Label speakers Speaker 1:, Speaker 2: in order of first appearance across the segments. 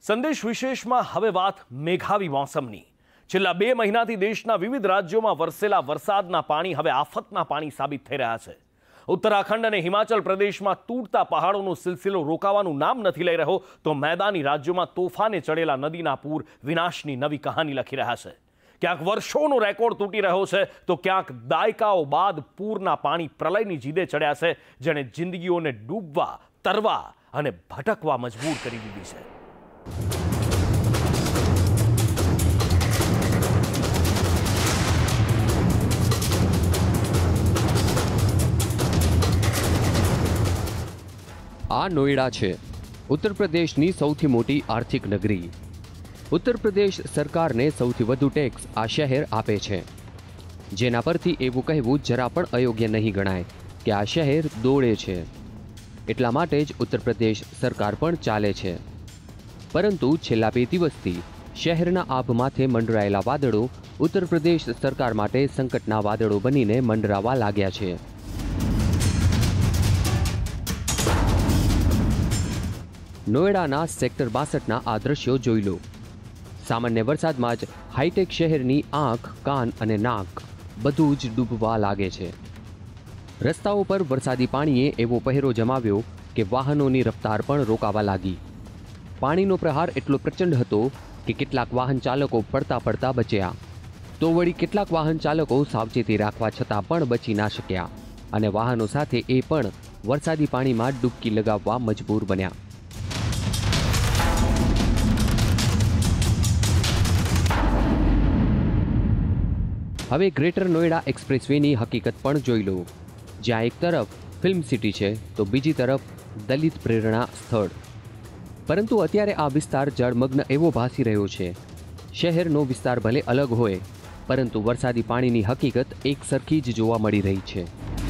Speaker 1: સંદેશ વિશેષમાં હવે વાત મેઘાવી મોસમની। છેલ્લા 2 મહિનાથી દેશના વિવિધ રાજ્યોમાં વરસેલા વરસાદના પાણી હવે આફતના પાણી સાબિત થઈ રહ્યા છે। ઉત્તરાખંડ અને હિમાચલ પ્રદેશમાં તૂટતા પહાડોનો સિલસિલો રોકાવાનું નામ નથી લઈ રહ્યો, તો મેદાની રાજ્યોમાં તોફાને ચડેલા નદીના પૂર વિનાશની નવી કહાની લખી રહ્યા છે। ક્યાંક વર્ષોનો રેકોર્ડ તૂટી રહ્યો છે, તો ક્યાંક દાયકાઓ બાદ પૂરના પાણી પ્રલયની જીદે ચડ્યા છે, જેણે જિંદગીઓને ડૂબવા, તરવા અને ભટકવા મજબૂર કરી દીધી છે।
Speaker 2: આ નોઈડા છે, ઉત્તર પ્રદેશની સૌથી મોટી આર્થિક નગરી। ઉત્તર પ્રદેશ સરકારને સૌથી વધુ ટેક્સ આ શહેર આપે છે, જેના પરથી એવું કહેવું જરા પણ અયોગ્ય નહીં ગણાય કે આ શહેર દોડે છે। એટલા માટે જ ઉત્તર પ્રદેશ સરકાર પણ ચાલે છે। પરંતુ છેલ્લા 2 દિવસથી શહેરના આભમાથે મંડરાયેલા વાદળો ઉત્તર પ્રદેશ સરકાર માટે સંકટના વાદળો બનીને મંડરાવા લાગ્યા છે। નોઈડાના સેક્ટર 62ના આ દ્રશ્યો જોઈ લો। સામાન્ય વરસાદમાં જ હાઈટેક શહેરની આંખ, કાન અને નાક બધું જ ડૂબવા લાગે છે। રસ્તાઓ પર વરસાદી પાણીએ એવો પહેરો જમાવ્યો કે વાહનોની રફતાર પણ રોકાવા લાગી। પાણીનો પ્રહાર એટલો પ્રચંડ હતો કે કેટલાક વાહન ચાલકો પડતા પડતા બચ્યા, તો વળી કેટલાક વાહન ચાલકો સાવચેતી રાખવા છતાં પણ બચી ના શક્યા અને વાહનો સાથે એ પણ વરસાદી પાણીમાં ડૂબકી લગાવવા મજબૂર બન્યા। હવે ગ્રેટર નોઈડા એક્સપ્રેસવેની હકીકત પણ જોઈ લો, જ્યાં એક તરફ ફિલ્મ સિટી છે તો બીજી તરફ દલિત પ્રેરણા સ્થળ। પરંતુ અત્યારે આ વિસ્તાર જળમગ્ન એવો ભાસી રહ્યો છે। શહેરનો વિસ્તાર ભલે અલગ હોય, પરંતુ વરસાદી પાણીની હકીકત એક સરખી જ જોવા મળી રહી છે।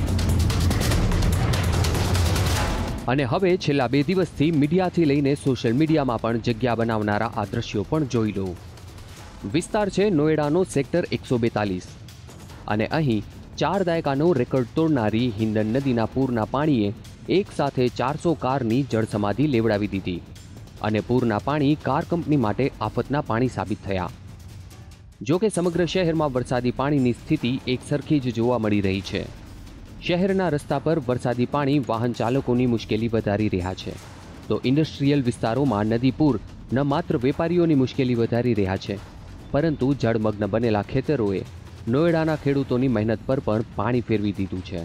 Speaker 2: અને હવે છેલ્લા 2 દિવસથી મીડિયાથી લઈને સોશિયલ મીડિયામાં પણ જગ્યા બનાવનારા આ દ્રશ્યો પણ જોઈ લો। વિસ્તાર છે નોઈડાનો સેક્ટર 142 અને અહીં 4 દાયકાનો રેકોર્ડ તોડનારી હિંડન નદીના પૂરના પાણીએ એક સાથે 400 કારની જળસમાધિ લેવડાવી દીધી અને પૂરના પાણી કાર કંપની માટે આફતના પાણી સાબિત થયા। જો કે સમગ્ર શહેરમાં વરસાદી પાણીની સ્થિતિ એક સરખી જ જોવા મળી રહી છે। શહેરના રસ્તા પર વરસાદી પાણી વાહન ચાલકોની મુશ્કેલી વધારી રહ્યા છે, તો ઇન્ડસ્ટ્રીયલ વિસ્તારોમાં નદી પૂર ન માત્ર વેપારીઓની મુશ્કેલી વધારી રહ્યા છે, પરંતુ જળમગ્ન બનેલા ખેતરોએ નોઈડાના ખેડૂતોની મહેનત પર પણ પાણી ફેરવી દીધું છે।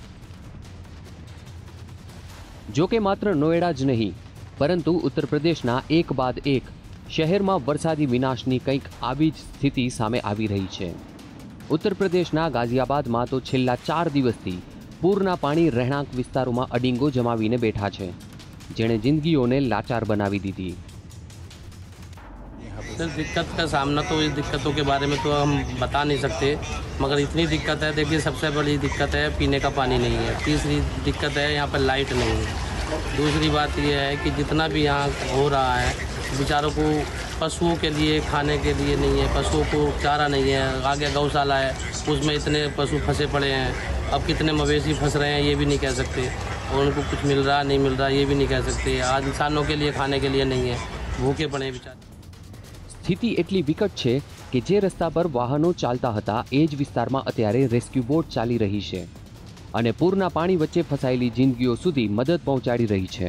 Speaker 2: જો કે માત્ર નોઈડા જ નહીં, પરંતુ ઉત્તર પ્રદેશના એક બાદ એક શહેરમાં વરસાદી વિનાશની કંઈક આવી જ સ્થિતિ સામે આવી રહી છે। ઉત્તર પ્રદેશના ગાઝિયાબાદમાં તો છેલ્લા 4 દિવસથી પૂરના પાણી રહેણાંક વિસ્તારોમાં અડીંગો જમાવીને બેઠા છે, જેણે જિંદગીઓને લાચાર બનાવી દીધી।
Speaker 3: सर दिक्कत का सामना तो इस दिक्कतों के बारे में तो हम बता नहीं सकते, मगर इतनी दिक्कत है। देखिए सबसे बड़ी दिक्कत है पीने का पानी नहीं है। तीसरी दिक्कत है यहाँ पर लाइट नहीं है। दूसरी बात यह है कि जितना भी यहाँ हो रहा है, बेचारों को पशुओं के लिए खाने के लिए नहीं है, पशुओं को चारा नहीं है। आगे गौशाला है, उसमें इतने पशु फंसे पड़े हैं। अब कितने मवेशी फंस रहे हैं ये भी नहीं कह सकते, और उनको कुछ मिल रहा नहीं मिल रहा ये भी नहीं कह सकते। आज इंसानों के लिए खाने के लिए नहीं है, भूखे पड़े हैं बेचारे।
Speaker 2: સ્થિતિ એટલી વિકટ છે કે જે રસ્તા પર વાહનો ચાલતા હતા એ જ વિસ્તારમાં અત્યારે રેસ્ક્યુ બોટ ચાલી રહી છે અને પૂરના પાણી વચ્ચે ફસાયેલી જિંદગીઓ સુધી મદદ પહોંચાડી રહી છે।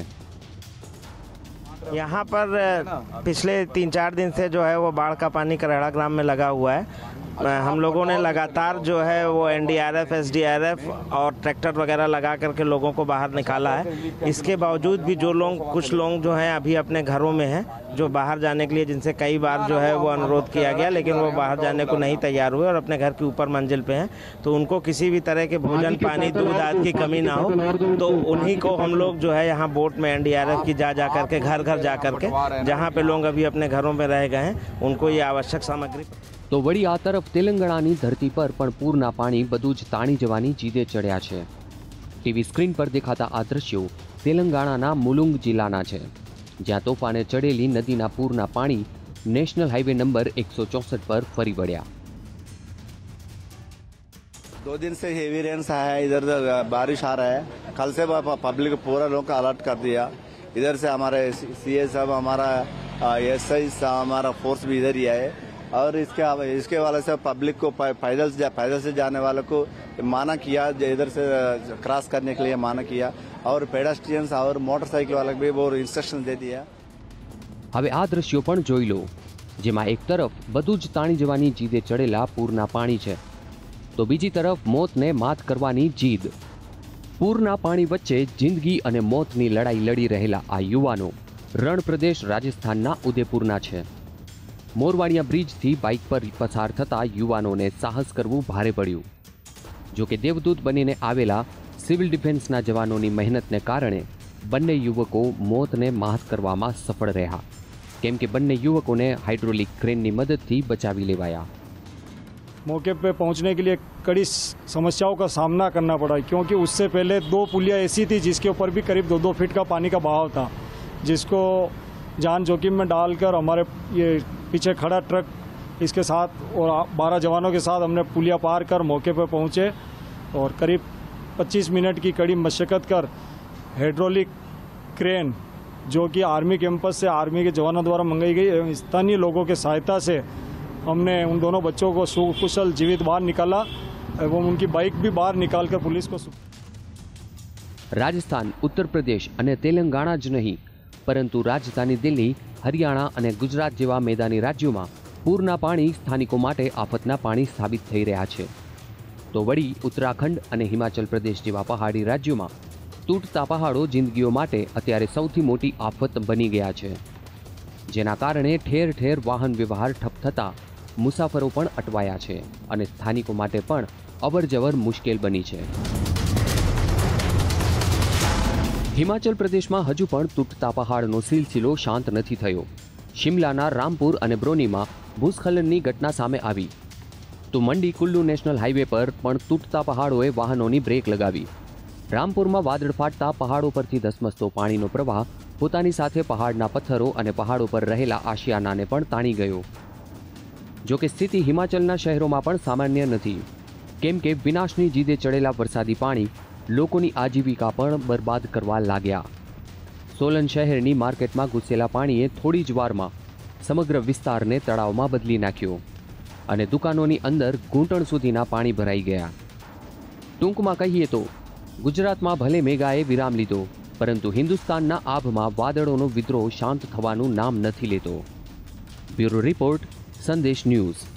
Speaker 4: यहाँ पर पिछले 3-4 दिन से जो है वो बाढ़ का पानी करहड़ा ग्राम में लगा हुआ है। हम लोगों ने लगातार जो है वो एनडीआरएफ, एसडीआरएफ और ट्रैक्टर वगैरह लगा करके लोगों को बाहर निकाला है। इसके बावजूद भी कुछ लोग जो हैं अभी अपने घरों में हैं, जो बाहर जाने के लिए, जिनसे कई बार जो है वो अनुरोध किया गया, लेकिन वो बाहर जाने को नहीं तैयार हुए और अपने घर के ऊपर मंजिल पे हैं। तो उनको किसी भी तरह के भोजन, पानी, दूध आदि की कमी ना हो, तो उन्हीं को हम लोग जो है यहाँ बोट में एनडीआरएफ की जा करके घर घर जा करके, जहाँ पे लोग अभी अपने घरों में रह गए हैं, उनको ये आवश्यक सामग्री।
Speaker 2: તો વળી આ તરફ તેલંગાણાની ધરતી પર પણ પૂરના પાણી બધું જ તાણી જવાની જીદે ચડ્યા છે। ટીવી સ્ક્રીન પર દેખાતા આ દ્રશ્યો તેલંગાણાના મુલુંગ જિલ્લાના છે, જ્યાં તોફાને ચડેલી નદીના પૂરના પાણી નેશનલ હાઈવે નંબર 164 પર ફરી વળ્યા।
Speaker 5: 2 दिन से हेवी रेन्स आया है, इधर बारिश आ रहा है। कल से पब्लिक पूरा लोग का अलर्ट कर दिया। इधर से हमारे सीए साहब, हमारा एसआई हमारा फोर्स भी इधर ही है और इसके वाले से पब्लिक को पैदल से जाने वालों को माना किया, इधर से क्रॉस करने के लिए माना किया और पेडेस्ट्रियंस और मोटरसाइकिल वालों को भी वो इंस्ट्रक्शन दे दिया।
Speaker 2: હવે આ દ્રશ્યો પણ જોઈ લો, જેમાં એક તરફ બધું જ તાણી જવાની જીદે ચડેલા પૂરના પાણી છે, તો બીજી તરફ મોતને માત કરવાની જીદ। પૂરના પાણી વચ્ચે જિંદગી અને મોતની લડાઈ લડી રહેલા આ યુવાનો રણ પ્રદેશ રાજસ્થાનના ઉદયપુરના છે। મોરવાડિયા બ્રિજથી બાઇક પર પસાર થતા યુવાનોને સાહસ કરવું ભારે પડ્યું। જો કે દેવદૂત બનીને આવેલા સિવિલ ડિફેન્સના જવાનોની મહેનતને કારણે બંને યુવકો મોતને માત કરવામાં સફળ રહ્યા, કેમ કે બંને युवकों हाइड्रोलिक क्रेन की मदद थी बचावी लेवाया।
Speaker 6: मौके पे पहुंचने के लिए कड़ी समस्याओं का सामना करना पड़ा, क्योंकि उससे पहले 2 पुलिया ऐसी थी जिसके ऊपर भी करीब 2-2 फीट का पानी का बहाव था, जिसको जान जोखिम में डालकर हमारे ये पीछे खड़ा ट्रक इसके साथ और 12 जवानों के साथ हमने पुलिया पार कर मौके पर पहुंचे और करीब 25 मिनट की कड़ी मशक्क़त कर हाइड्रोलिक क्रेन जो कि आर्मी कैंपस से आर्मी के जवानों द्वारा मंगाई गई एवं स्थानीय लोगों की सहायता से हमने उन दोनों बच्चों को सुकुशल जीवित बाहर निकाला एवं उनकी बाइक भी बाहर निकालकर पुलिस को।
Speaker 2: राजस्थान, उत्तर प्रदेश और तेलंगाणा ज नहीं, परंतु राजधानी दिल्ही, हरियाणा और गुजरात जेवा मैदानी राज्यों में पूरना पाणी स्थानिकों माटे आफतना पाणी साबित थई रह्या छे, तो वળી उत्तराखंड और हिमाचल प्रदेश जेवा पहाड़ी राज्यों में तूटता पहाड़ों जिंदगीओ माटे अत्यारे सौथी मोटी आफत बनी गया है, जेना कारणे ठेर ठेर वाहन व्यवहार ठप थता मुसाफरो पण अटवाया है और स्थानिकों माटे पण अवरजवर मुश्केल बनी है। हिमाचल प्रदेश में हजू पण तूटता पहाड़नो सिलसिलो शांत नहीं थयो। शिमलाना रामपुर और ब्रोनी में भूस्खलननी घटना सामे आवी, तो मंडी कुल्लू नेशनल हाईवे पर पण तूटता पहाड़ोए वाहनोनी ब्रेक लगावी। रामपुर में वादळ फाटता पहाड़ों परथी धसमसतो पाणीनो प्रवाह पोतानी साथे पहाड़ना पत्थरों और पहाड़ों पर रहेला आशियानाने पण ताणी गयो। जो कि स्थिति हिमाचलना शहरों में पण सामान्य नहीं, केम के विनाशनी जीदे चढ़ेला वरसादी पाणी लोकोनी आजीविका पण बर्बाद करवा लाग्या। सोलन शहरनी मार्केट में घुसेला पाणीए थोड़ी ज वारमां समग्र विस्तारने तळावमां बदली नाख्यो अने दुकानोनी अंदर घूंटण सुधीना पाणी भराई गया। टूंकमां कहीए तो गुजरात में भले मेघाए विराम लीधो, परंतु हिंदुस्तानना आभमां वादळोनो विद्रोह शांत थवानुं नाम नथी लेतो। Bureau report, Sandesh news.